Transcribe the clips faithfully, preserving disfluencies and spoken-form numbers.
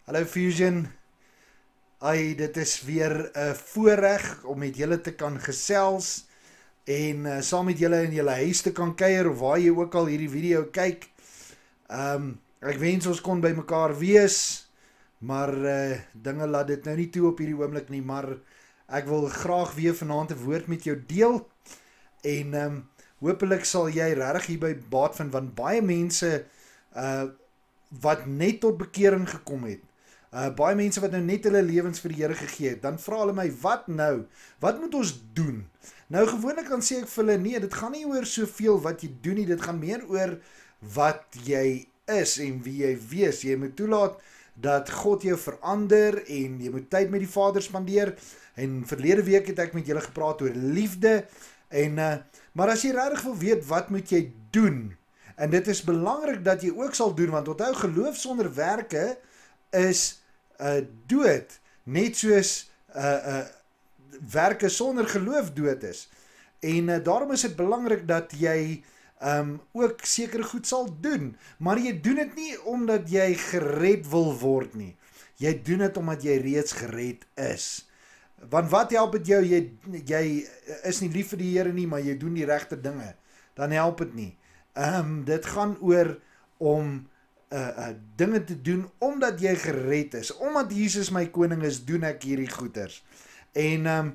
Hallo Fusion, ai, dit is weer 'n uh, voorreg om met julle te kan gesels en uh, saam met julle in julle huis te kan kuier of waar jy ook al hierdie video kyk. Um, ek wens ons kon by mekaar wees, maar uh, dinge laat dit nou nie toe op hierdie oomblik nie, maar ek wil graag weer vanaand 'n woord met jou deel en um, hopelik sal jy regtig hierby baat vind, want baie mense uh, wat net tot bekering gekom het, Uh, baie mense wat nou net hulle lewens vir die Here gegee het, dan vra hulle my, wat nou? Wat moet ons doen? Nou gewoonlik dan sê ek vir hulle, nee, dit gaan nie oor soveel wat jy doen nie, dit gaan meer oor wat jy is en wie jy wees. Jy moet toelaat dat God jou verander en jy moet tyd met die Vader spandeer. En verlede week het ek met julle gepraat oor liefde. En, uh, maar as jy regtig wil weet, wat moet jy doen? En dit is belangrik dat jy ook sal doen, want onthou, geloof sonder werke is uh, dood, net soos uh, uh, werke sonder geloof dood is. En uh, daarom is dit belangrik dat jy um, ook sekere goed sal doen, maar jy doen dit nie omdat jy gered wil word nie. Jy doen dit omdat jy reeds gered is. Want wat help dit jou, jy, jy is nie lief vir die Here nie, maar jy doen die regte dinge, dan help dit nie. Um, dit gaan oor om Uh, uh, dinge te doen, omdat jy gered is, omdat Jesus my koning is, doen ek hierdie goeders. En, um,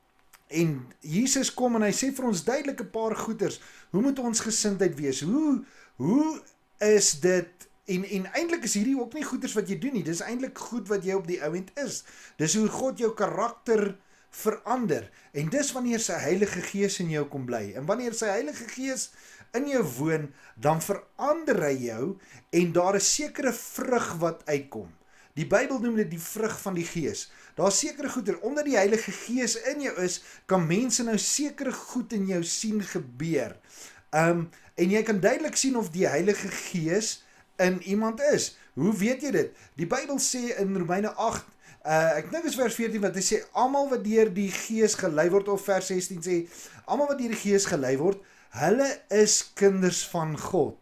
en Jesus kom en hy sê vir ons duidelik 'n paar goeders, hoe moet ons gesindheid wees, hoe, hoe is dit, en, en eintlik is hierdie ook nie goeders wat jy doen nie, dis eintlik goed wat jy op die ouend is, dis hoe God jou karakter verander, en dis wanneer sy Heilige Gees in jou kom bly, en wanneer sy Heilige Gees in jou woon, dan verander hy jou, en daar is sekere vrug wat uitkom. Die Bybel noem dit die vrug van die Gees. Daar is sekere goeder, omdat die Heilige Gees in jou is, kan mense nou sekere goed in jou sien gebeur. Um, en jy kan duidelik sien of die Heilige Gees in iemand is. Hoe weet jy dit? Die Bybel sê in Romeine agt, uh, ek dink is vers veertien, wat hy sê, almal wat deur die Gees gelei word, of vers sestien sê, almal wat deur die Gees gelei word, hulle is kinders van God.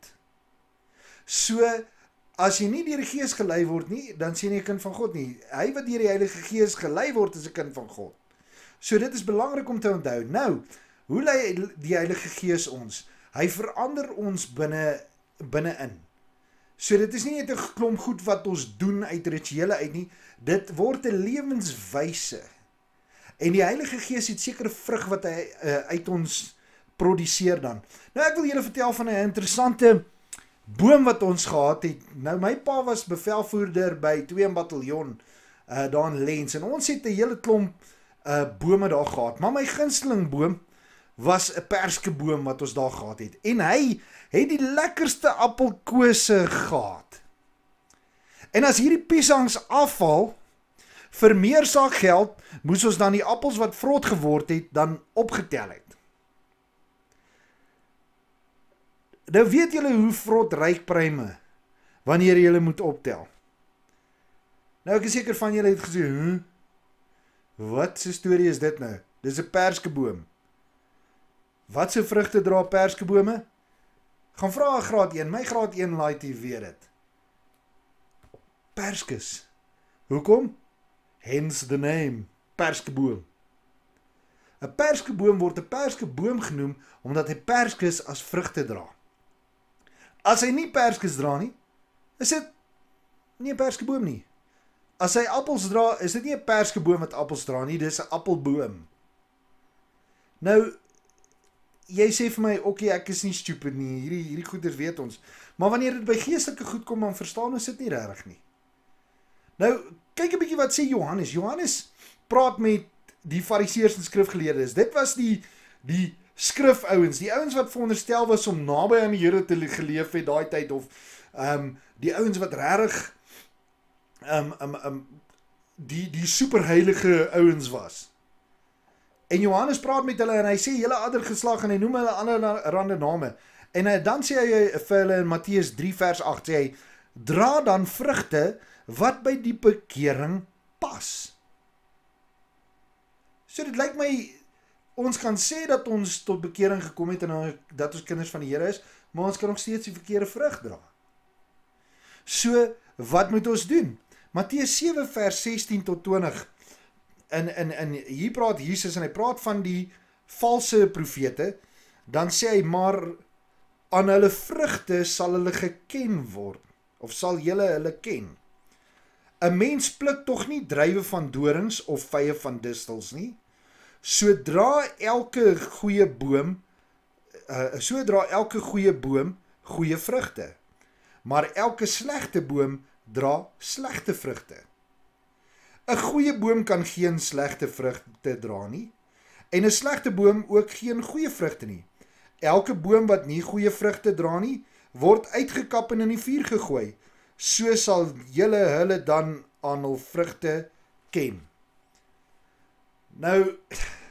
So, as jy nie deur die Gees gelei word nie, dan sê jy nie 'n kind van God nie. Hy wat deur die Heilige Gees gelei word, is 'n kind van God. So, dit is belangrik om te onthou. Nou, hoe lei die Heilige Gees ons? Hy verander ons binne, binne-in. So, dit is nie net 'n klomp goed wat ons doen uit rituele uit nie, dit word 'n lewenswyse. En die Heilige Gees het sekere vrug wat hy uh, uit ons produseer dan. Nou ek wil julle vertel van 'n interessante boom wat ons gehad het. Nou my pa was bevelvoerder by tweede bataljon uh, daar in Lens, en ons het 'n hele klomp uh, bome daar gehad, maar my gunsteling boom was 'n perskeboom wat ons daar gehad het, en hy het die lekkerste appelkose gehad. En as hierdie piesangs afval, vir meer saakgeld, moes ons dan die appels wat vrot geword het, dan opgetel het. Nou weet julle hoe vrot ryk pruime, wanneer julle moet optel. Nou ek is seker van julle het gesê, huh? Wat se storie is dit nou? Dis 'n perskeboom. Wat se vrugte dra perskebome? Gaan vra 'n graad een, my graad een laaitie weet dit. Perskes. Hoekom? Hence the name, perskeboom. 'n Perskeboom word 'n perskeboom genoem, omdat hy perskes as vrugte dra. As hy nie perskes dra nie, is dit nie 'n perskeboom nie. As hy appels dra, is dit nie 'n perskeboom wat appels dra nie, dis 'n appelboom. Nou, jy sê vir my, oké, okay, ek is nie stupid nie, hierdie, hierdie goeders weet ons, maar wanneer dit by geestelike goed kom, dan verstaan ons dit nie regtig nie. Nou, kyk 'n bietjie wat sê Johannes. Johannes praat met die fariseërs en skrifgeleerdes. Dit was die, die skrifouens, die ouens wat veronderstel was om naby aan die Here te geleef het daai tyd, of um, die ouens wat regtig um, um, um, die, die superheilige ouens was. En Johannes praat met hulle en hy sê julle ander geslag, en hy noem hulle allerhande name. En uh, dan sê hy vir hulle in Matteus drie vers agt, sê hy, dra dan vrugte wat by die bekering pas. So dit lyk my, ons kan sê dat ons tot bekering gekom het en dat ons kinders van die Here is, maar ons kan nog steeds die verkeerde vrug dra. So, wat moet ons doen? Matteus sewe vers sestien tot twintig. En en en hier praat Jesus en hy praat van die valse profete. Dan sê hy, maar aan hulle vrugte sal hulle geken word, of sal julle hulle ken. 'n Mens pluk tog nie druiwe van dorings of vye van distels nie. Sodra elke goeie boom, uh, sodra elke goeie boom goeie vrugte, maar elke slegte boom dra slegte vrugte. 'n Goeie boom kan geen slegte vrugte dra nie, en 'n slegte boom ook geen goeie vrugte nie. Elke boom wat nie goeie vrugte dra nie, word uitgekap en in die vuur gegooi. So sal julle hulle dan aan hul vrugte ken. Nou,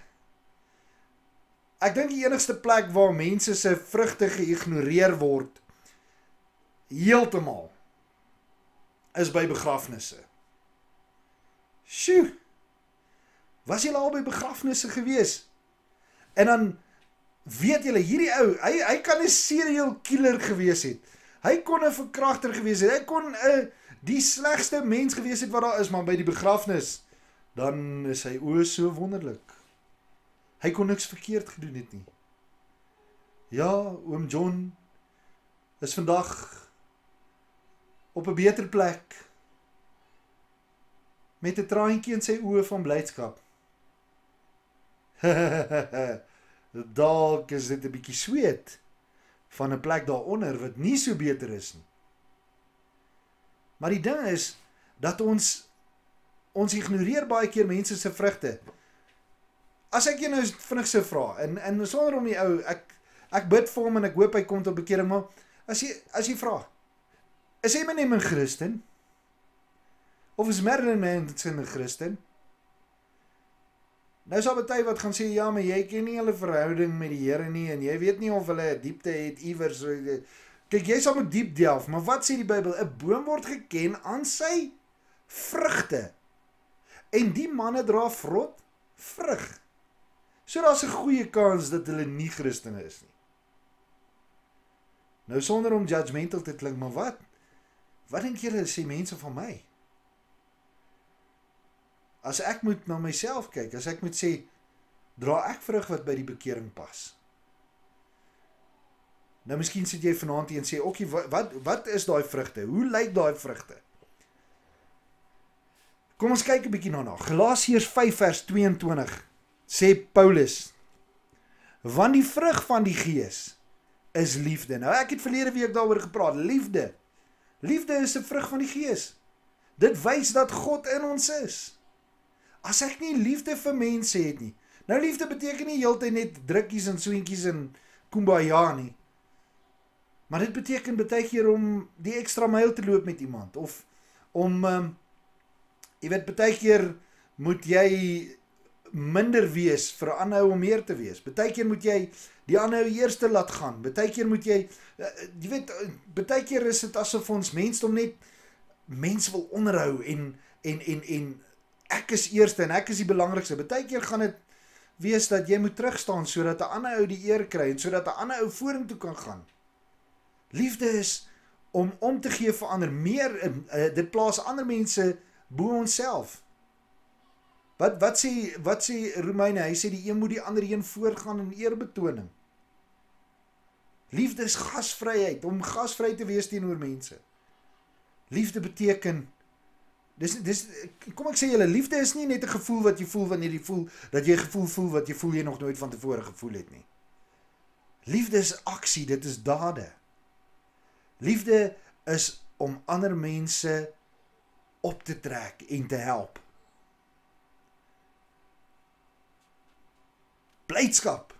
ek dink die enigste plek waar mense se vrugte geïgnoreer word, heeltemal, is by begrafnisse. Sjoe, was julle al by begrafnisse gewees? En dan weet julle, hierdie ou, hy, hy kan 'n serial killer gewees het. Hy kon 'n verkragter gewees het. Hy kon 'n uh, die slegste mens gewees het wat daar is, maar by die begrafnis, dan is hy o so wonderlik. Hy kon niks verkeerd gedoen het nie. Ja, oom John is vandag op 'n beter plek, met 'n traantjie in sy oë van blydskap. Dalk is dit 'n bietjie sweet van 'n plek daaronder wat nie so beter is nie. Maar die ding is dat ons ons ignoreer baie keer mense se vrugte. As ek jou nou vinnig sou vra, en en sonder om die ou, ek ek bid vir hom en ek hoop hy kom tot bekering, maar as jy as jy vra, is Eminem 'n Christen? Of is Marilyn Manson 'n Christen? Nou is daar baie wat gaan sê, ja, maar jy ken nie hulle verhouding met die Here nie, en jy weet nie of hulle 'n diepte het iewers. Kyk, jy sal moet diep delf, maar wat sê die Bybel? 'n Boom word geken aan sy vrugte. En die manne dra vrot vrug. So daar's 'n goeie kans dat hulle nie Christene is nie. Nou sonder om judgmental te klink, maar wat? Wat dink julle sê mense van my? As ek moet na myself kyk, as ek moet sê, dra ek vrug wat by die bekering pas? Nou miskien sit jy vanaand hier en sê, okay, wat, wat, wat is daai vrugte? Hoe lyk daai vrugte? Kom ons kyk 'n bietjie daarna. Galasiërs vyf vers twee en twintig sê Paulus, want die vrug van die Gees is liefde. Nou ek het verlede week daaroor gepraat, liefde. Liefde is 'n vrug van die Gees. Dit wys dat God in ons is. As ek nie liefde vir mense het nie. Nou liefde beteken nie heeltyd net drukkies en soentjies en kumbaya nie. Maar dit beteken baie keer om die ekstra myl te loop met iemand, of om um, jy weet, baie keer moet jy minder wees vir 'n ander om meer te wees. Baie keer moet jy die ander eerste laat gaan. Baie keer moet jy uh, jy weet, baie keer is dit asof ons mensdom net mense wil onderhou en en en en ek is eerste en ek is die belangrikste. Baie keer gaan dit wees dat jy moet terugstaan sodat 'n ander ou die eer kry en sodat 'n ander ou vorentoe kan gaan. Liefde is om om te gee vir ander, meer, uh, dit plaas ander mense bo onsself. Wat wat sê wat sê Romeine? Hy sê die een moet die ander een voorgaan in eerbetoning. Liefde is gasvryheid, om gasvry te wees teenoor mense. Liefde beteken dis dis kom ek sê julle, liefde is nie net 'n gevoel wat jy voel wanneer jy voel dat jy 'n gevoel voel wat jy voel jy nog nooit van tevore gevoel het nie. Liefde is aksie, dit is dade. Liefde is om ander mense op te trek en te help. Blydskap.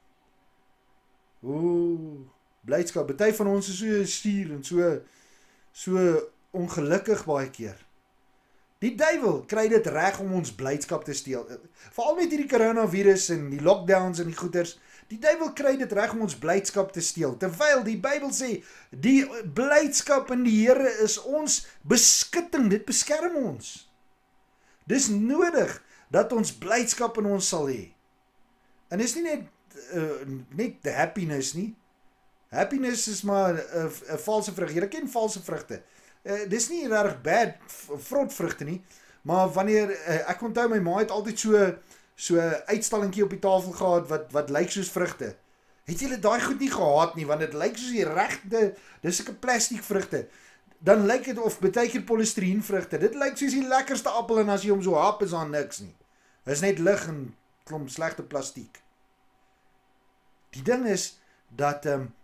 Ooh, blydskap. Party van ons is so stuur en so so ongelukkig baie keer. Die duiwel kry dit reg om ons blydskap te steel. Veral met hierdie coronavirus en die lockdowns en die goeters. Die duiwel kry dit reg om ons blydskap te steel. Terwyl die Bybel sê, die blydskap in die Here is ons beskutting. Dit beskerm ons. Dis nodig dat ons blydskap in ons sal hê. En dis nie net uh, net happiness nie. Happiness is maar 'n uh, uh, valse vrug. Jy ken valse vrugte. uh, dis nie regtig bad vrotvrugte nie, maar wanneer uh, ek onthou my ma het altyd so so uitstallingkie op die tafel gehad wat wat lyk soos vrugte. Het julle daai goed nie gehaat nie, want dit lyk soos die regte, dis sulke plastiek vrugte. Dan lyk dit of baie keer polistireen vrugte. Dit lyk soos die lekkerste appel en as jy hom so hap is daar niks nie. Dis net lig en klomp slegte plastiek. Die ding is dat um,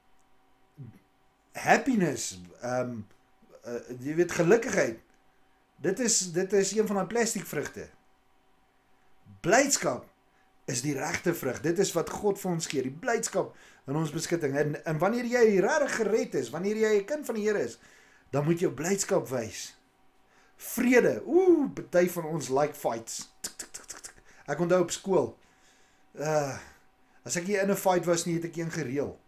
happiness, um, uh, jy weet gelukkigheid, dit is dit is een van die plastiekvrugte. Blydskap is die regte vrug. Dit is wat God vir ons gee, die blydskap in ons beskutting. En, en wanneer jy regtig gered is, wanneer jy 'n kind van die Here is, dan moet jy blydskap wys. Vrede. Ooh, party van ons like fights. Ek onthou op skool. Uh, as ek hier in 'n fight was nie, het ek een gereël.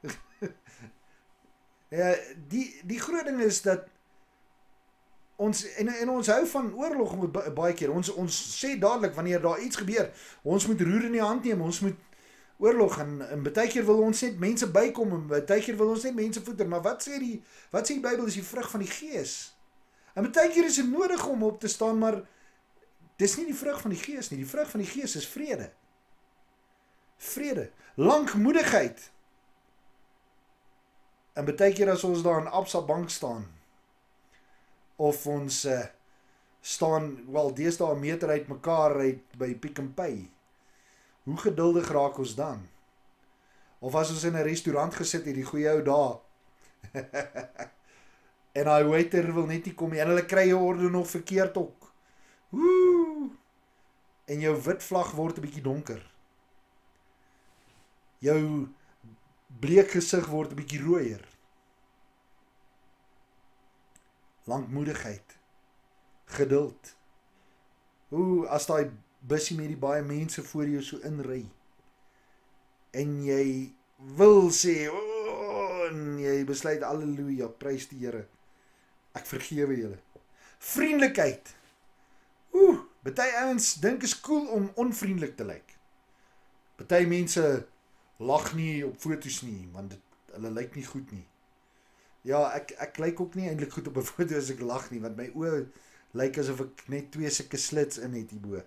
Ja, die die groot ding is dat ons en, en ons hou van oorlog baie keer. Ons ons sê dadelik wanneer daar iets gebeur, ons moet roer in die hand neem, ons moet oorlog en en baie keer wil ons net mense bykom en baie keer wil ons net mense voeder, maar wat sê die wat sê die Bybel is die vrug van die Gees? En baie keer is dit nodig om op te staan, maar dis nie die vrug van die Gees nie. Die vrug van die Gees is vrede. Vrede, lankmoedigheid. En baie keer as ons daar in Absa bank staan, of ons uh, staan, wel deesdae 'n meter uit mekaar uit by Pick n Pay, hoe geduldig raak ons dan? Of as ons in 'n restaurant gesit het, die goeie ou dae, en daai waiter wil net nie kom nie, en hulle kry jou orde nog verkeerd ook. Woe! En jou wit vlag word 'n bietjie donker. Jou bleek gesig word 'n bietjie rooier. Lankmoedigheid. Geduld. Hoe as daai busie met die baie mense voor jou so inry en jy wil sê, oh, en jy besluit halleluja, prys die Here. Ek vergewe julle. Vriendelikheid. Ooh, baie ouens dink is cool om onvriendelik te lyk. Baie mense lag nie op foto's nie, want dit, hulle lyk nie goed nie. Ja, ek ek lyk ook nie eintlik goed op 'n foto as ek lag nie, want my oë lyk asof ek net twee sulke slits in het hierbo.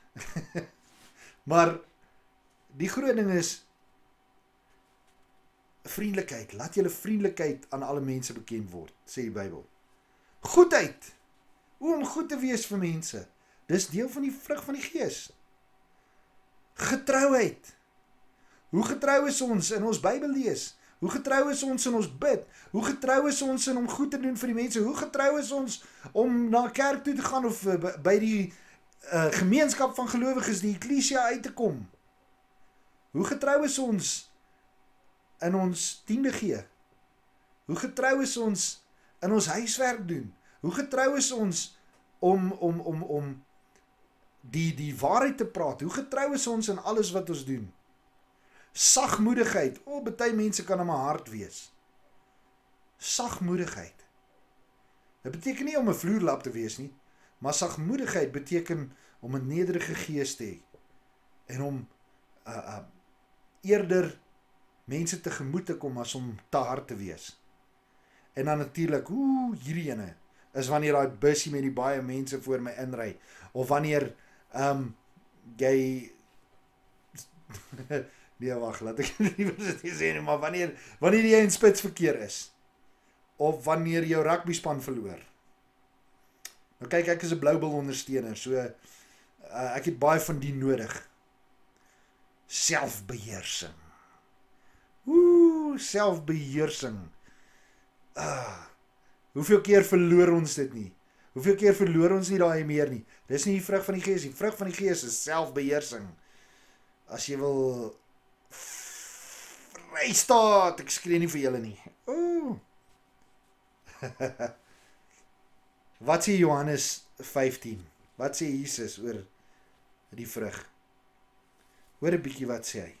Maar die groot ding is vriendelikheid. Laat julle vriendelikheid aan alle mense bekend word, sê die Bybel. Goedheid. Hoe om goed te wees vir mense. Dis deel van die vrug van die Gees. Getrouheid. Hoe getrou is ons in ons Bybel lees? Hoe getrou is ons in ons bid? Hoe getrou is ons in om goed te doen vir die mense? Hoe getrou is ons om na kerk toe te gaan of uh, by die uh, gemeenskap van gelowiges, die eklesia uit te kom? Hoe getrou is ons in ons tiende gee? Hoe getrou is ons in ons huiswerk doen? Hoe getrou is ons om om om om die die waarheid te praat? Hoe getrou is ons in alles wat ons doen? Sagmoedigheid. O, oh, baie mense kan in my hart wees. Sagmoedigheid. Dit beteken nie om 'n vloerlap te wees nie, maar sagmoedigheid beteken om 'n nederige gees te hê en om uh, uh, eerder mense tegemoet te kom as om te hard te wees. En dan natuurlik, ooh, hierdie ene is wanneer daai busie met die baie mense voor my inry, of wanneer um, jy nee, wag, laat ek nie dit sê nie, maar wanneer wanneer jy in spitsverkeer is, of wanneer jou rugbyspan verloor. Nou kyk, ek is 'n Bloubil ondersteuner, so uh, ek het baie van die nodig. Selfbeheersing. Ooh, selfbeheersing. Ah, hoeveel keer verloor ons dit nie? Hoeveel keer verloor ons nie daai meer nie? Dis nie die vrug van die Gees, die vrug van die Gees is selfbeheersing. As jy wil Vrystaat, ek skree nie vir julle nie. Ooh. Wat sê Johannes vyftien? Wat sê Jesus oor die vrug? Hoor 'n bietjie wat sê hy.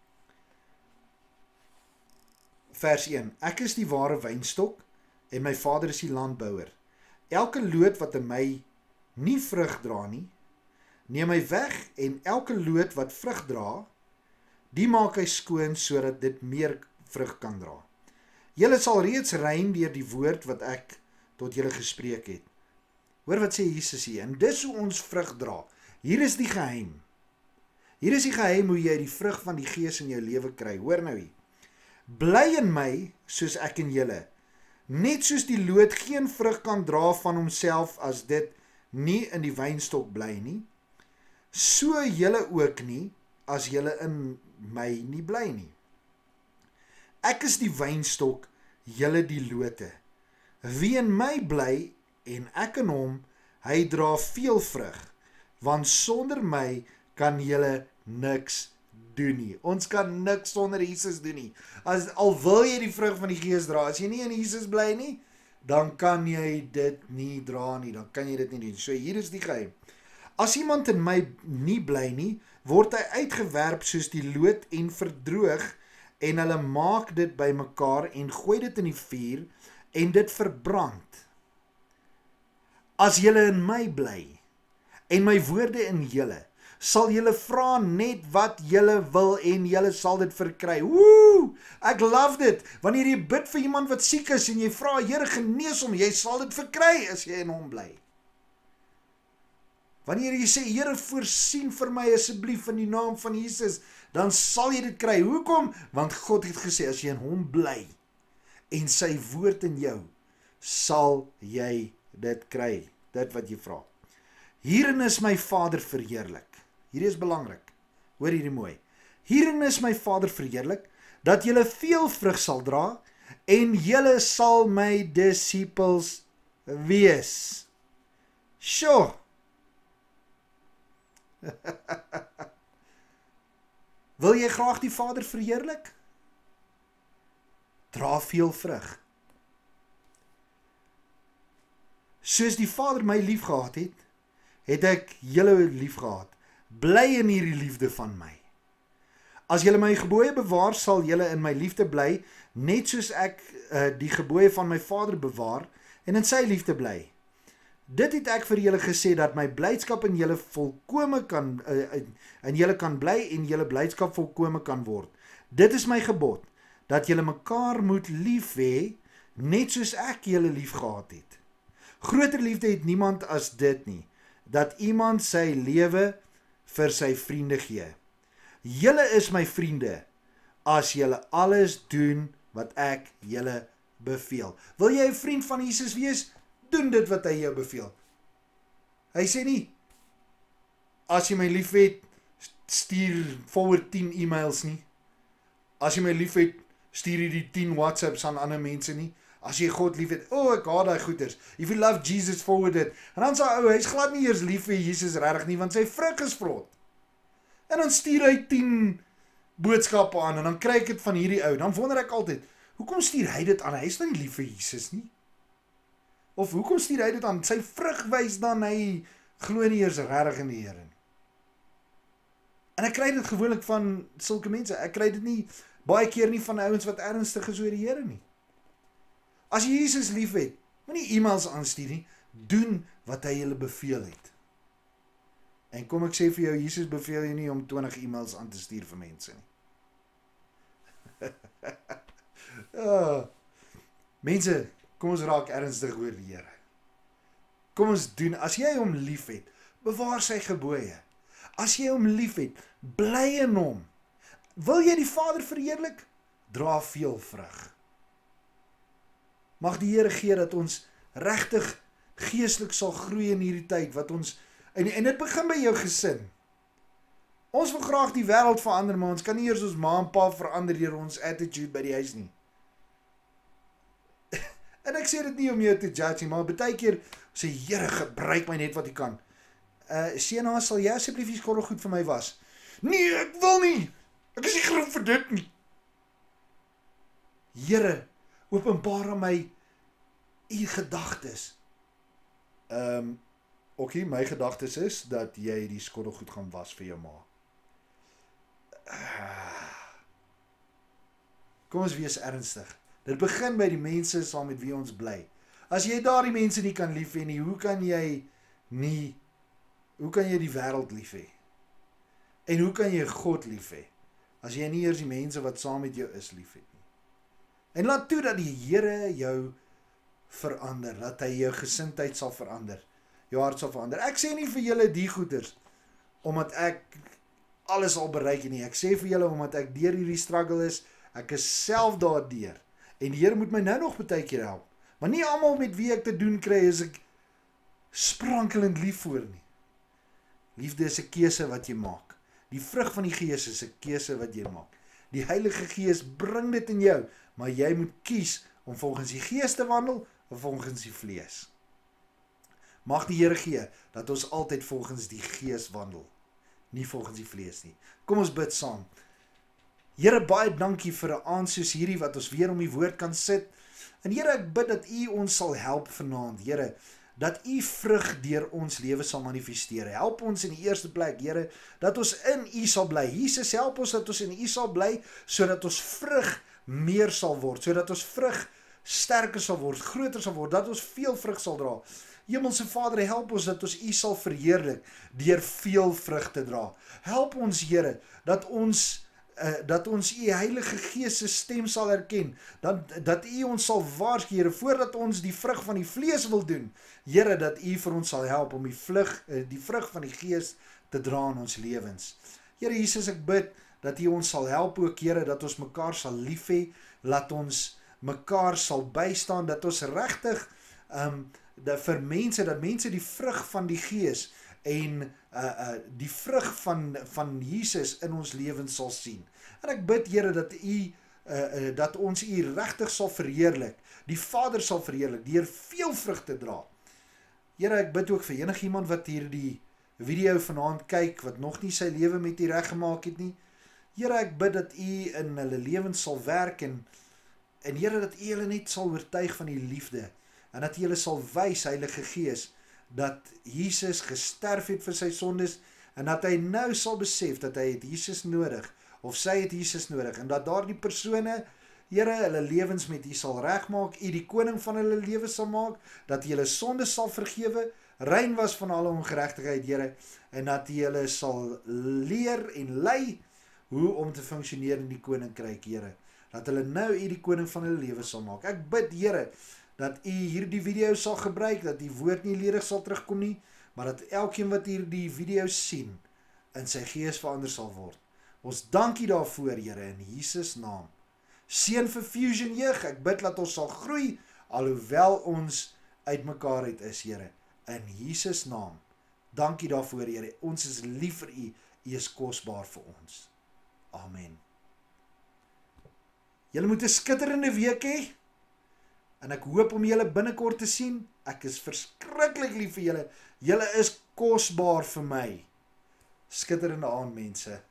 Vers een. Ek is die ware wynstok en my Vader is die landbouer. Elke loot wat in my nie vrug dra nie, neem hy weg, en elke loot wat vrug dra, die maak hy skoon sodat dit meer vrug kan dra. Julle sal reeds rein deur die woord wat ek tot julle gespreek het. Hoor wat sê Jesus hier, en dis hoe ons vrug dra. Hier is die geheim. Hier is die geheim hoe jy die vrug van die Gees in jou lewe kry. Hoor nou hier. Bly in my, soos ek in julle. Net soos die loot geen vrug kan dra van homself as dit nie in die wynstok bly nie, so julle ook nie, as julle in my nie bly nie. Ek is die wynstok, julle die lote. Wie in my bly en ek in hom, hy dra veel vrug, want sonder my kan julle niks doen nie. Ons kan niks sonder Jesus doen nie. As, al wil jy die vrug van die Gees dra, as jy nie in Jesus bly nie, dan kan jy dit nie dra nie, dan kan jy dit nie doen. So hier is die geheim. As iemand in my nie bly nie, word hy uitgewerp soos die loot en verdroog, en hulle maak dit by mekaar en gooi dit in die vuur en dit verbrand. As julle in my bly en my woorde in julle, sal julle vra net wat julle wil en julle sal dit verkry. Woe! Ek love dit. Wanneer jy bid vir iemand wat siek is en jy vra, Here genees hom, jy sal dit verkry as jy in hom bly. Wanneer jy sê, Here voorsien vir my asseblief in die naam van Jesus, dan sal jy dit kry. Hoekom? Want God het gesê, as jy in hom bly en sy woord in jou, sal jy dit kry. Dit wat jy vra. Hierin is my Vader verheerlik. Hierdie is belangrik. Hoor hierdie mooi. Hierin is my Vader verheerlik, dat julle veel vrug sal dra, en julle sal my disippels wees. Sjoe! Wil jy graag die Vader verheerlik? Dra veel vrug. Soos die Vader my lief gehad het, het ek julle lief gehad. Bly in hierdie liefde van my. As julle my gebooie bewaar, sal julle in my liefde bly, net soos ek uh, die gebooie van my Vader bewaar, en in sy liefde bly. Dit het ek vir julle gesê, dat my blydskap in julle volkome kan, uh, in julle kan bly, en julle blydskap volkome kan word. Dit is my gebod, dat julle mekaar moet lief hê, net soos ek julle lief gehad het. Groter liefde het niemand as dit nie, dat iemand sy lewe vir sy vriende gee. Julle is my vriende, as julle alles doen wat ek julle beveel. Wil jy 'n vriend van Jesus wees? Doen dit wat hy jou beveel. Hy sê nie, as jy my lief het, stuur forward tien e-mails nie. As jy my lief het, stuur jy die tien WhatsApps aan ander mense nie. As jy God lief het, oh ek haat daai goeters. If you love Jesus, forward it. En dan sê hy, oh, hy's glad nie eers lief vir Jesus regtig nie, want sy vrug is vrot. En dan stuur hy tien boodskappe aan, en dan kry ek dit van hierdie ou. Dan wonder ek altyd, hoekom stuur hy dit aan? Hy is nou nie lief vir Jesus nie. Of hoekom stuur hy dit aan? Sy vrug wys dan hy glo nie eers regtig in die Here nie. En ek kry dit gewoonlik van sulke mense. Ek kry dit nie baie keer nie van ouens wat ernstig is oor die Here nie. As jy Jesus lief het, moenie e-mails aanstuur nie, doen wat hy julle beveel het. En kom ek sê vir jou, Jesus beveel jy nie om twintig e-mails aan te stuur vir mense nie. oh. Mense, kom ons raak ernstig oor die Here. Kom ons doen, as jy hom lief het, bewaar sy gebooie. As jy hom lief het, bly in hom. Wil jy die Vader verheerlik? Dra veel vrug. Mag die Here gee dat ons regtig geestelik sal groei in hierdie tyd, wat ons, en, en dit begin by jou gesin. Ons wil graag die wêreld verander, maar ons kan nie eers ons ma en pa verander deur ons attitude by die huis nie. En ek sê dit nie om jou te judge nie, maar baie keer sê, Here, gebruik my net wat jy kan. Uh, Sena, sal jy asseblief die skottelgoed vir my was? Nee, ek wil nie. Ek is nie geroep vir dit nie. Here, openbaar aan my u gedagtes. Ehm, um, oké, okay, my gedagtes is dat jy die skottelgoed gaan was vir jou ma. Kom ons wees ernstig. Dit begin by die mense saam met wie ons bly. As jy daar die mense nie kan lief hê nie, hoe kan jy nie, hoe kan jy die wêreld lief hê? En hoe kan jy God lief hê? As jy nie eers die mense wat saam met jou is lief het nie. En laat toe dat die Here jou verander, dat hy jou gesindheid sal verander, jou hart sal verander. Ek sê nie vir julle die goeders, omdat ek alles al bereik nie. Ek sê vir julle, omdat ek deur hierdie struggle is, ek is self daardeur. En die Here moet my nou nog baie keer help. Maar nie almal met wie ek te doen kry, is ek sprankelend lief voor nie. Liefde is 'n keuse wat jy maak. Die vrug van die Gees is 'n keuse wat jy maak. Die Heilige Gees bring dit in jou, maar jy moet kies om volgens die Gees te wandel of volgens die vlees. Mag die Here gee dat ons altyd volgens die Gees wandel, nie volgens die vlees nie. Kom ons bid saam. Here, baie dankie vir 'n aand soos hierdie wat ons weer om die woord kan sit. En Here, ek bid dat U ons sal help vanaand, Here, dat U vrug deur ons lewe sal manifesteer. Help ons in die eerste plek, Here, dat ons in U sal bly. Jesus, help ons dat ons in U sal bly, sodat ons vrug meer sal word, sodat ons vrug sterker sal word, groter sal word, dat ons veel vrug sal dra. Hemelse Vader, help ons dat ons U sal verheerlik deur veel vrug te dra. Help ons, Here, dat ons Uh, dat ons U Heilige Gees se stem sal herken, dat, dat U ons sal waarsku, Here, voordat ons die vrug van die vlees wil doen, Here, dat U vir ons sal help om die, vlug, uh, die vrug van die Gees te dra in ons lewens. Here Jesus, ek bid dat U ons sal help ook, Here, dat ons mekaar sal lief hê, dat ons mekaar sal bystaan, dat ons regtig um, dat vir mense, dat mense die vrug van die Gees en uh, uh, die vrug van, van Jesus in ons lewens sal sien. En ek bid, Here, dat U, uh, uh, dat ons U regtig sal verheerlik, die Vader sal verheerlik, deur veel vrug te dra. Here, ek bid ook vir enigiemand wat hierdie video vanaand kyk, wat nog nie sy lewe met U reggemaak het nie. Here, ek bid dat U in hulle lewens sal werk, en, en Here, dat U hulle net sal oortuig van U liefde, en dat U hulle sal wys, Heilige Gees, dat Jesus gesterf het vir sy sondes, en dat hy nou sal besef dat hy het Jesus nodig, of sy het Jesus nodig, en dat daar die persone, Here, hulle lewens met U sal regmaak, U die koning van hulle lewe sal maak, dat U hulle sondes sal vergewe, rein was van alle ongeregtigheid, Here, en dat U hulle sal leer en lei hoe om te funksioneer in die koninkryk, Here, dat hulle nou U die koning van hulle lewe sal maak. Ek bid, Here, dat U hierdie video sal gebruik, dat die woord nie ledig sal terugkom nie, maar dat elkeen wat hierdie video sien, in sy gees verander sal word. Ons dank U daarvoor, Here, in Jesus naam. Seën vir Fusion Jeug, ek bid dat ons sal groei, alhoewel ons uit mekaar uit is, Here, in Jesus naam. Dank U daarvoor, Here, ons is lief vir U, U is kosbaar vir ons. Amen. Julle moet 'n skitterende week hê, en ek hoop om julle binnekort te sien. Ek is verskriklik lief vir julle. Julle is kosbaar vir my. Skitterende aand, mense.